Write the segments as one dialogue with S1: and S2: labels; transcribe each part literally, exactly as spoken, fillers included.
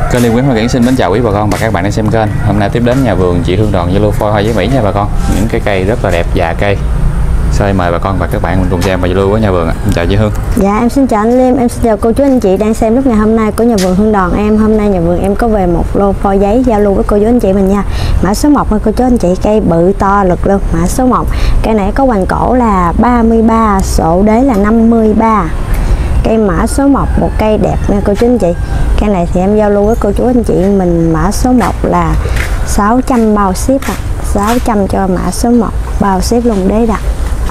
S1: Kênh Liên Nguyễn Hoa Kiển xin mến chào quý bà con và các bạn đang xem kênh. Hôm nay tiếp đến nhà vườn chị Hương Đoàn Zalo phôi hoa giấy Mỹ nha bà con. Những cái cây rất là đẹp, già cây. Xin mời bà con và các bạn mình cùng xem và giao lưu với nhà vườn ạ. Em chào chị Hương.
S2: Dạ em xin chào anh Liêm, em xin chào cô chú anh chị đang xem lúc ngày hôm nay của nhà vườn Hương Đoàn em. Hôm nay nhà vườn em có về một lô phôi giấy giao lưu với cô chú anh chị mình nha. Mã số một cô chú anh chị, cây bự to lực luôn. Mã số một, cây này có hoành cổ là ba mươi ba, sổ đế là năm mươi ba. Cây mã số một, một cây đẹp nha cô chú anh chị. Cây này thì em giao lưu với cô chú anh chị mình mã số một là sáu trăm bao ship ạ. sáu trăm cho mã số một bao ship luôn đế đặt.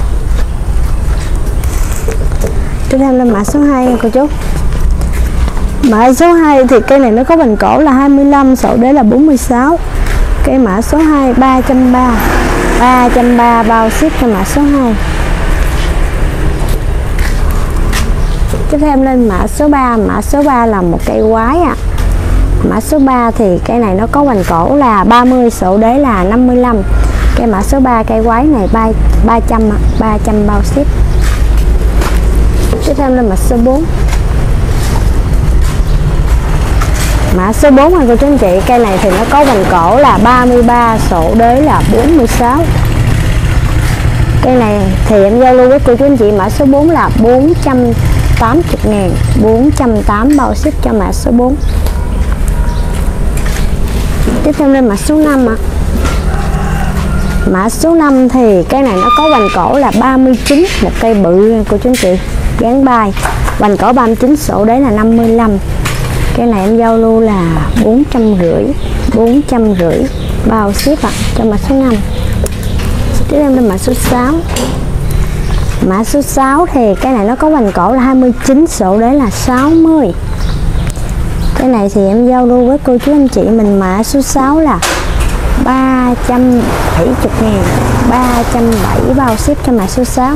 S2: Tiếp theo lên mã số hai nha cô chú. Mã số hai thì cây này nó có hoành cổ là hai mươi lăm, sổ đế là bốn mươi sáu. Cây mã số hai ba trăm ba mươi, ba trăm ba mươi bao ship cho mã số hai. Tiếp theo em lên mã số ba, mã số ba là một cây quái ạ. À. Mã số ba thì cây này nó có hoành cổ là ba mươi, sổ đế là năm mươi lăm. Cây mã số ba cây quái này ba trăm, ba trăm bao ship. Tiếp theo lên mã số bốn. Mã số bốn anh cô chú anh chị, cây này thì nó có hoành cổ là ba mươi ba, sổ đế là bốn mươi sáu. Cây này thì em giao lưu với cô chú anh chị mã số bốn là bốn trăm tám mươi ngàn, bốn trăm tám mươi bao ship cho mã số bốn. Tiếp theo lên mã số năm ạ. Mã số năm thì cây này nó có hoành cổ là ba mươi chín, một cây bự cô chú anh chị, dáng bay. Hoành cổ ba mươi chín, sổ đế là năm mươi lăm. Cái này em giao lưu là bốn trăm rưỡi, bốn trăm rưỡi bao ship ạ cho mã số năm. Tiếp theo lên mã số sáu. Mã số sáu thì cái này nó có hoành cổ là hai mươi chín, sổ đế là sáu mươi. Cái này thì em giao lưu với cô chú anh chị mình mã số sáu là ba trăm bảy mươi ngàn, ba trăm bảy mươi bao ship cho mã số sáu.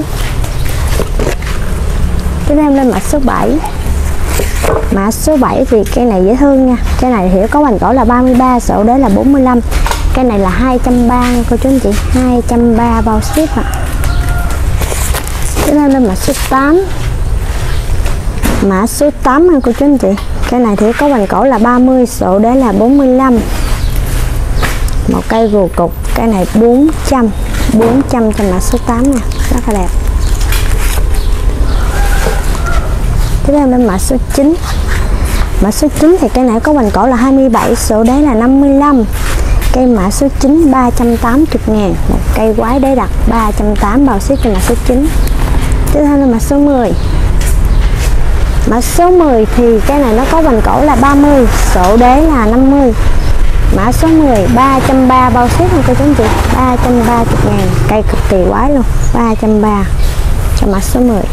S2: Tiếp theo lên mã số bảy. Mã số bảy thì cây này dễ thương nha. Cái này thì có hoành cổ là ba mươi ba, sổ đế là bốn mươi lăm. Cái này là hai trăm ba mươi cô chú anh chị, hai trăm ba mươi bao ship ạ. Tiếp theo lên mã số tám. Mã số tám anh cô chú anh chị. Cái này thì có hoành cổ là ba mươi, sổ đế là bốn mươi lăm. Một cây gù cục, cái này bốn trăm, bốn trăm cho mã số tám nè, rất là đẹp. Tiếp theo lên mã số chín. Mã số chín thì cây này có hoành cổ là hai mươi bảy, sổ đế là năm mươi lăm. Cây mã số chín ba trăm tám mươi ngàn, một cây quái đế đặt ba trăm tám mươi bao ship cho mã số chín. Tiếp theo là mã số mười. Mã số mười thì cái này nó có hoành cổ là ba mươi, sổ đế là năm mươi. Mã số mười ba trăm ba mươi bao ship nha cô chú anh chị, ba trăm ba mươi ngàn, cây cực kỳ quái luôn, ba trăm ba mươi cho mã số mười.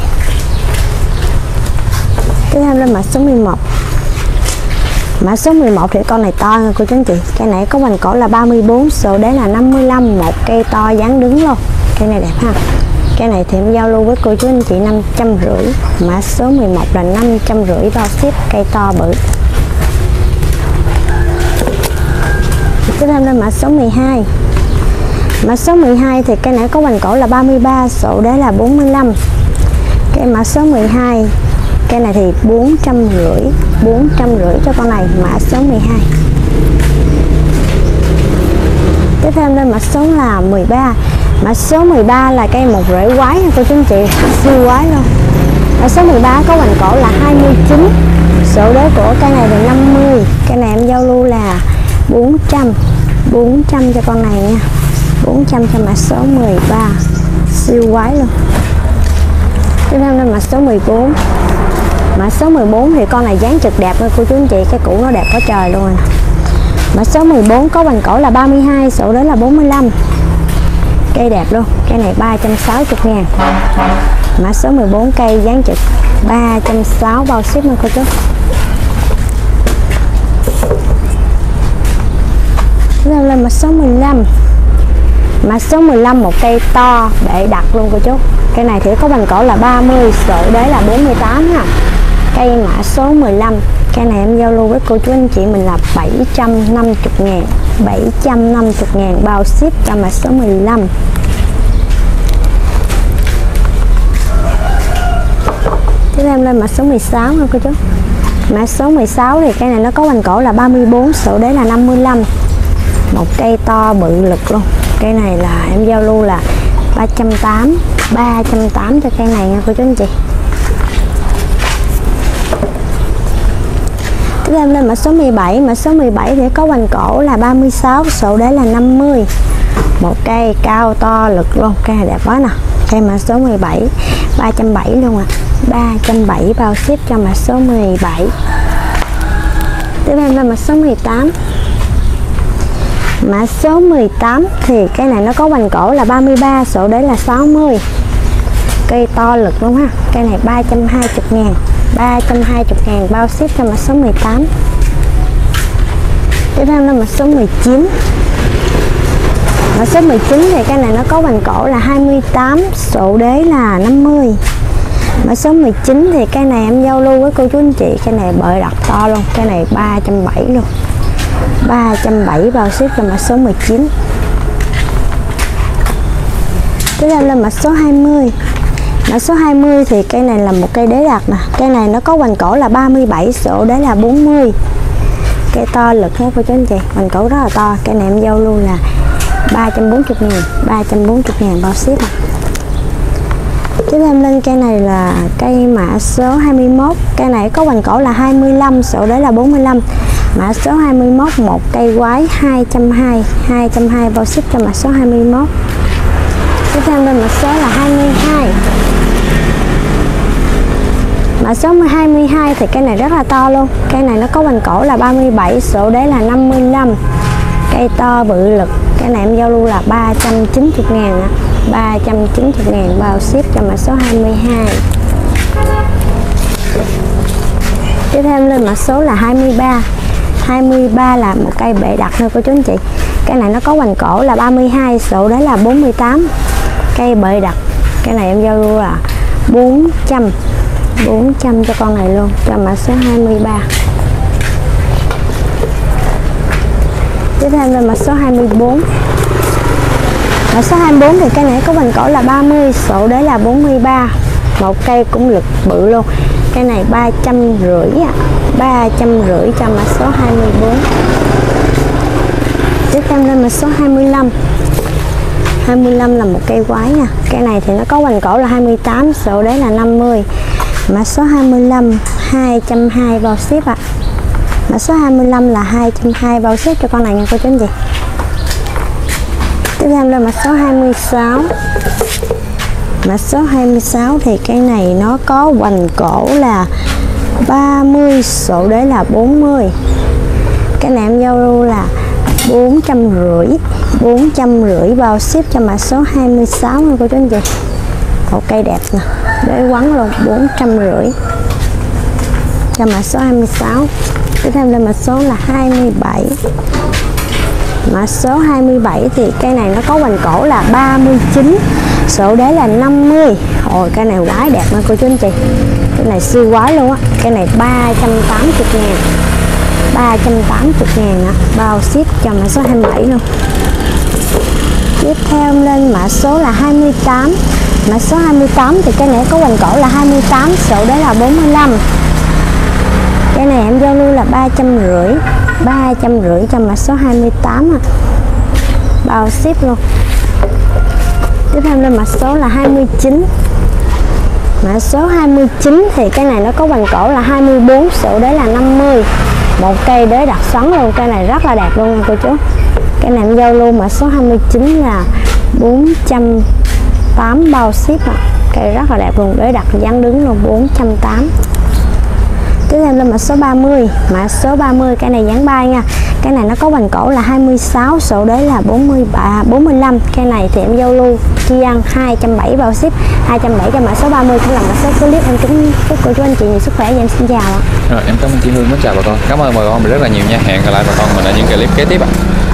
S2: Tiếp theo lên mã số mười một. Mã số mười một thì con này to nha cô chú anh chị. Cây này có hoành cổ là ba mươi bốn, sổ đế là năm mươi lăm, một cây to dáng đứng luôn. Cây này đẹp ha. Cây này thì em giao lưu với cô chú anh chị năm trăm rưỡi. Mã số mười một là năm trăm rưỡi bao ship, cây to bự. Tiếp theo lên mã số mười hai. Mã số mười hai thì cây này có hoành cổ là ba mươi ba, sổ đế là bốn mươi lăm. Cây mã số mười hai, cây này thì bốn trăm rưỡi, bốn trăm rưỡi cho con này, mã số mười hai. Tiếp theo lên mã số là mười ba. Mã số mười ba là cây một rễ quái nha cô chú anh chị, siêu quái luôn. Mã số mười ba có hoành cổ là hai mươi chín, sổ đế của cây này là năm mươi. Cây này em giao lưu là bốn trăm, bốn trăm cho con này nha, bốn trăm cho mã số mười ba, siêu quái luôn. Tiếp theo lên mã số mười bốn. Mã số mười bốn thì con này dáng trực đẹp thôi cô chú anh chị, cái củ nó đẹp quá trời luôn rồi. Mã số mười bốn có hoành cổ là ba mươi hai, sổ đế là bốn mươi lăm. Cây đẹp luôn, cây này ba trăm sáu mươi ngàn. Mã số mười bốn cây dáng trực ba trăm sáu mươi bao ship nha cô chú. Lên lên mã số mười lăm. Mã số mười lăm một cây to để đặt luôn cô chú. Cây này thì có hoành cổ là ba mươi, sổ đế là bốn mươi tám ha. Cây mã số mười lăm. Cây này em giao lưu với cô chú anh chị mình là bảy trăm năm mươi ngàn, bảy trăm năm mươi ngàn bao ship cho mã số mười lăm. Tiếp em lên mã số mười sáu nha cô chú. Mã số mười sáu thì cây này nó có hoành cổ là ba mươi bốn, số đế là năm mươi lăm. Một cây to bự lực luôn. Cây này là em giao lưu là ba trăm tám mươi, ba trăm tám mươi cho cây này nha cô chú anh chị. Tiếp em lên mã số mười bảy, mã số mười bảy thì có hoành cổ là ba mươi sáu, số đế là năm mươi. Một cây cao to lực luôn, cây này đẹp quá nè. Cây mã số mười bảy, ba trăm bảy mươi luôn ạ. À. ba trăm bảy mươi bao ship cho mã số mười bảy. Tiếp em lên mã số mười tám. Mã số mười tám thì cái này nó có hoành cổ là ba mươi ba, số đế là sáu mươi. Cây to lực luôn ha. Cây này ba trăm hai mươi ngàn, ba trăm hai mươi ngàn bao ship cho mã số mười tám. Tiếp theo là mã số mười chín. Mã số mười chín thì cái này nó có hoành cổ là hai mươi tám, số đế là năm mươi. Mã số mười chín thì cái này em giao lưu với cô chú anh chị, cái này bợi đặt to luôn, cái này ba trăm bảy mươi luôn. ba trăm bảy mươi bao ship cho mã số mười chín. Tiếp theo là mã số hai mươi. Mã số hai mươi thì cây này là một cây đế đặt nè. Cây này nó có hoành cổ là ba mươi bảy, số đế là bốn mươi. Cây to lực hết cô chú anh chị, hoành cổ rất là to. Cây này em giao lưu là ba trăm bốn mươi ngàn, ba trăm bốn mươi ngàn bao ship. Tiếp em lên cây này là cây mã số hai mươi mốt. Cây này có hoành cổ là hai mươi lăm, số đế là bốn mươi lăm. Mã số hai mươi mốt, một cây quái hai trăm hai mươi, hai trăm hai mươi bao ship cho mã số hai mươi mốt. Tiếp theo lên mã số là hai mươi hai. Mã số hai mươi hai thì cây này rất là to luôn. Cây này nó có hoành cổ là ba mươi bảy, số đế là năm mươi lăm. Cây to bự lực. Cái này em giao lưu là ba trăm chín mươi ngàn, ba trăm chín mươi ngàn bao ship cho mã số hai mươi hai. Tiếp theo lên mã số là hai mươi ba. hai mươi ba là một cây bệ đặt thôi cô chú anh chị. Cái này nó có hoành cổ là ba mươi hai, số đế là bốn mươi tám. Cây bệ đặt. Cái này em giao lưu là bốn trăm, bốn trăm cho con này luôn, cho mã số hai mươi ba. Tiếp theo là mã số hai mươi bốn. Mã số hai mươi bốn thì cái này có hoành cổ là ba mươi, số đế là bốn mươi ba. Một cây cũng lực bự luôn. Cái này ba trăm rưỡi à. ba trăm rưỡi cho mã số hai mươi bốn. Tiếp theo lên mã số hai mươi lăm. hai mươi lăm là một cây quái nha. Cây này thì nó có hoành cổ là hai mươi tám, số đế là năm mươi. Mã số hai mươi lăm, hai trăm hai mươi bao ship ạ. À. Mã số hai mươi lăm là hai trăm hai mươi bao ship cho con này nha cô chú anh chị. Tiếp theo là mã số hai mươi sáu. Mã số hai mươi sáu thì cái này nó có hoành cổ là ba mươi, số đế là bốn mươi. Cái này em giao lưu là bốn trăm rưỡi, bốn trăm rưỡi bao ship cho mã số hai mươi sáu nha cô chú anh chị. Một cây đẹp nè, đế quắn luôn, bốn trăm rưỡi cho mã số hai mươi sáu. Tiếp theo lên mã số là hai mươi bảy. Mã số hai mươi bảy thì cây này nó có hoành cổ là ba mươi chín, số đế là năm mươi. Ôi cây này quái đẹp nha cô chú anh chị. Cái này siêu quái luôn á. Cái này ba trăm tám mươi ngàn, ba trăm tám mươi ngàn á, bao ship cho mã số hai mươi bảy luôn. Tiếp theo lên mã số là hai mươi tám. Mã số hai mươi tám thì cái này có hoành cổ là hai mươi tám, số đế là bốn mươi lăm. Cái này em giao lưu là ba trăm rưỡi, ba trăm rưỡi cho mã số hai mươi tám à. Bao ship luôn. Tiếp theo lên mã số là hai mươi chín. Mã số hai mươi chín thì cái này nó có hoành cổ là hai mươi bốn, số đế là năm mươi. Một cây đế đặt xoắn luôn, cây này rất là đẹp luôn nha cô chú. Cái này em giao lưu mã số hai mươi chín là bốn trăm tám mươi bao ship ạ. À. Cây rất là đẹp luôn, đế đặt dáng đứng luôn, bốn trăm tám mươi. Tiếp theo là mã số ba mươi. Mã số ba mươi cái này dáng bay nha. Cái này nó có hoành cổ là hai mươi sáu, số đế là bốn mươi ba, bốn mươi lăm. Cái này thì em giao lưu chi ăn hai trăm bảy mươi bao ship, hai trăm bảy mươi cho mã số ba mươi cũng là mã số clip. Em kính chúc cô chú anh chị nhiều sức khỏe và em xin chào ạ.
S1: Rồi em cảm ơn chị Hương, rất chào bà con. Cảm ơn bà con rất là nhiều nha. Hẹn gặp lại bà con mình ở những clip kế tiếp ạ.